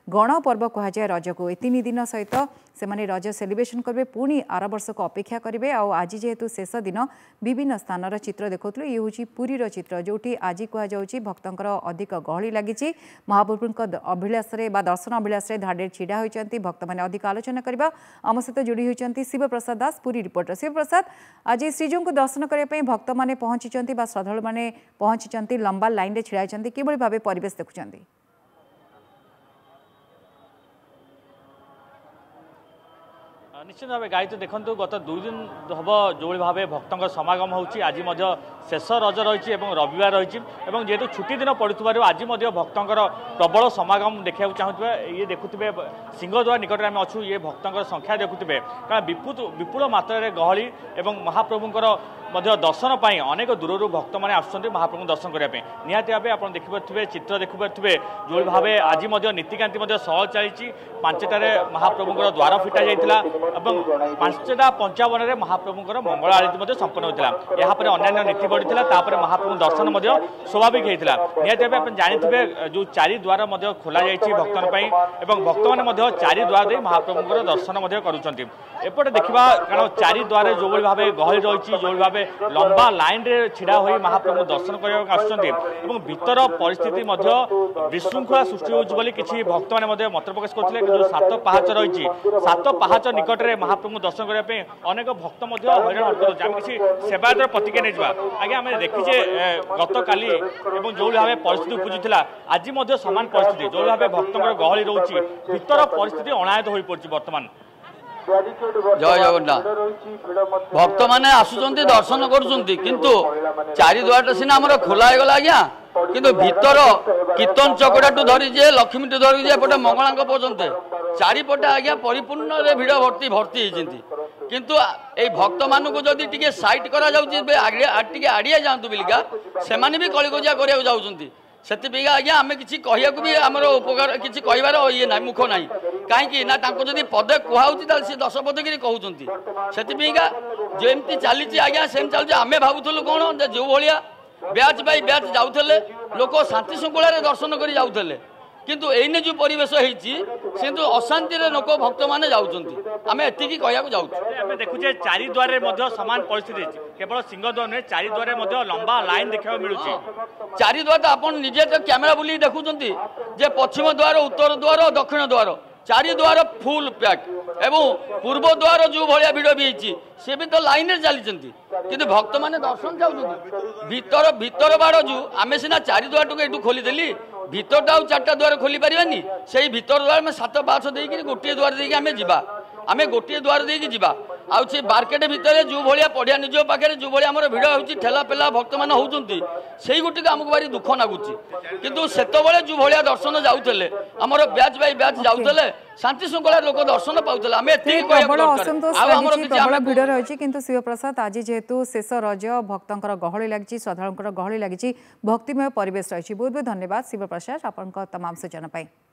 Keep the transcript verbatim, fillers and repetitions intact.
गण पर्व कहुए रज को तीन दिन सहित से रज सेलिब्रेशन करेंगे पुणी आर वर्ष को अपेक्षा करेंगे आज जेहेतु शेष दिन विभिन्न स्थान चित्र देखुलु ये हूँ पुरीर चित्र जो आज कहुच्छी भक्तर अधिक गहली लगी महाप्रभु अभिलाष दर्शन अभिलाष धाड़े छिड़ा होती भक्त मैंने अधिक आलोचना करवा आम सहित जोड़ी होती शिव प्रसाद दास पुरी रिपोर्टर शिव प्रसाद आज श्रीजू को दर्शन करने भक्त मैंने पहुंची श्रद्धालु मैंने पहुंची लंबा लाइन में छिड़ा होती कि भाव परिवेश देखुं निश्चित भाव गायत्री देखु गत दुई दिन हम जो भाव भक्त समागम होची आज शेष रज रही रविवार रही जेहेतु छुट्टी दिन पड़ू आज भक्तर प्रबल समागम देखा चाहूबे ये देखुए सिंहद्वार निकट में अच्छू ये भक्तर संख्या देखुए कारण विपुल विपुल मात्रा गहली और महाप्रभुंर दर्शन पर अनेक दूर भक्त मैंने आसुँच महाप्रभु दर्शन करने निहाती भाव आप देखिपे चित्र देखिपे जो भाव आज नीतिकांति सहल चली पांचटार महाप्रभुंर द्वार फिटा जाता पांचटा पंचावन में महाप्रभुंर मंगल आरती संपन्न होता यापर अन्य नीति बढ़ी महाप्रभु दर्शन स्वाभाविक होता निहाती भाव आप जानी जो चारि द्वार खोल भक्तों पर भक्त मैंने चारि द्वार दे महाप्रभुंर दर्शन करपटे देखा कारण चारि द्वार जो भाव गहली रही जो भाव लंबा लाइन रे छिड़ा हो महाप्रभु दर्शन करने आसुँच भीतर परिस्थिति विशृंखला सृष्टि होगी किसी भक्त मैंने मत प्रकाश करते जो सात पाहाच रही सात पाहाच निकट में महाप्रभु दर्शन करने अनेक भक्त हईराण कर किसी सेवायतर प्रतिक्रिया नहीं आगे आम देखीचे गत काली जो भाव परिस्थिति उपजुला आज सामान परिस्थिति जो भाव भक्तर गहली रोचे भीतर परिस्थिति अनायत हो पड़ी बर्तमान जय जगन्नाथ भक्त मैंने आसुंच दर्शन करूँ चारि द्वार सीना आम खोला होगा आज्ञा किंतु भीतर कीर्तन चकड़ा टू धरी जे लक्ष्मी टू धरी एपटे मंगला पर्यंत चारिपटे आज्ञा परिपूर्ण भिड़ भर्ती भर्ती होती किंतु ए भक्त मानू जदि टिके साइट करा आड़िया जातु बिलिका से भी कलिकजिया करने जाऊँगी से आज्ञा आम कि कहूँ भी आम उपकार किसी कहबार ये ना मुख ना कहीं ना जदि पदे कहूँ सी दस पदगिरी कहते से जमी चली आज्ञा सेम चलती आम भावुलु कौन जो भाया ब्याच बै ब्याच जाऊे लोक शांति श्रृंखला दर्शन कर जाऊे किंतु एने जो परिवेश होती अशांति लोक भक्त मैंने जाऊँगी एति कहूँ जाऊँ देखुचे चारि द्वार सामान परिस्थिति केवल सिंहद्वार नुहे चारि द्वार लंबा लाइन देखा मिलूँ चारि द्वार तो आप निजे तो कैमेरा बुले देखुं जे पश्चिम द्वार उत्तर द्वार दक्षिण द्वार चारि द्वार फुल पैक एवं पूर्व द्वार जो भाया भिड़ भी होती सी भी तो लाइन में चली किंतु भक्त मैंने दर्शन जाऊँ भीतर भीतर बाड़ जो आम सीना चारि द्वार टू यू खोलीदेली भीतर आउ चार्टा द्वार खोली पारानी से भीतर द्वार में सात पाँच देकर गोटे द्वार देके आम जा आम गोटे द्वार देकी जा आउ से मार्केट भितर जो भाया पढ़िया निज पाखे जो भाया आम भिड़ हो ठेला पेला भक्त मैंने होती से गोटे आमको भारी दुख लगुच किंतु सेतबले जो भाया दर्शन जाऊे आमर ब्याच बै ब्याच जाऊे शांति श्रृंखला लोक दर्शन पाऊे भिड़ रही किंतु शिव प्रसाद आज जेहेतु शेष रज भक्तर गहली लगी श्रद्धालुंकर गहली लगी भक्तिमय परिवेश रही बहुत बहुत धन्यवाद शिव प्रसाद आपन तमाम सूचना।